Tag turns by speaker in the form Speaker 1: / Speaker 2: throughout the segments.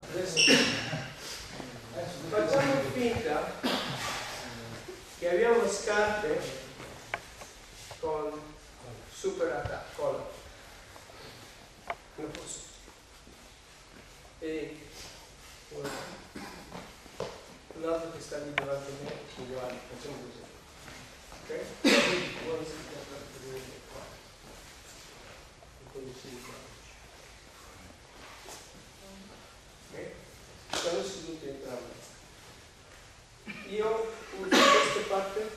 Speaker 1: Adesso facciamo finta che abbiamo scarpe con super attacco, collo. Non posso. E un altro che sta lì davanti a me, uguale, facciamo così. Ok? Buona settimana per vedere qua. E poi si qua. Ok? Sono seduti entrambi. Io uso questa parte,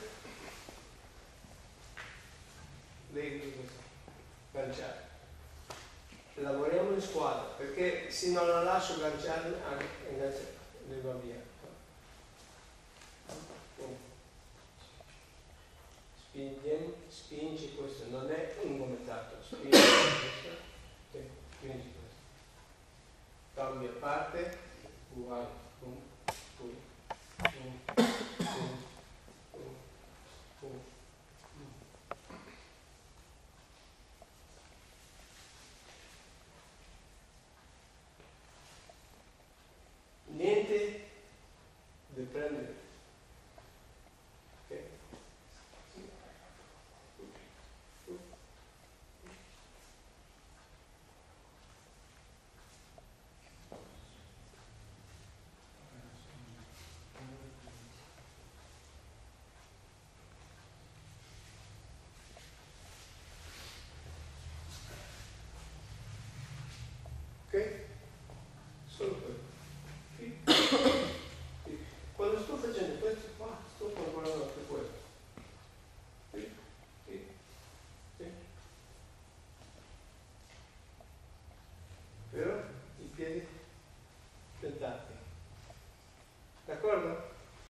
Speaker 1: lei usa questa, ganciare. Lavoriamo in squadra, perché se non la lascio ganciare, lei va via. Spingi questo, non è un gomettato, spingi questo, spingi questo. Cambia parte, uguale, boom, boom, boom, boom, boom, boom. Niente di prendere. Ok? Ok? Solo quello. Sì. Sì. Quando sto facendo questo qua, sto lavorando anche questo. Sì. Sì. Sì. Però i piedi piantati. D'accordo?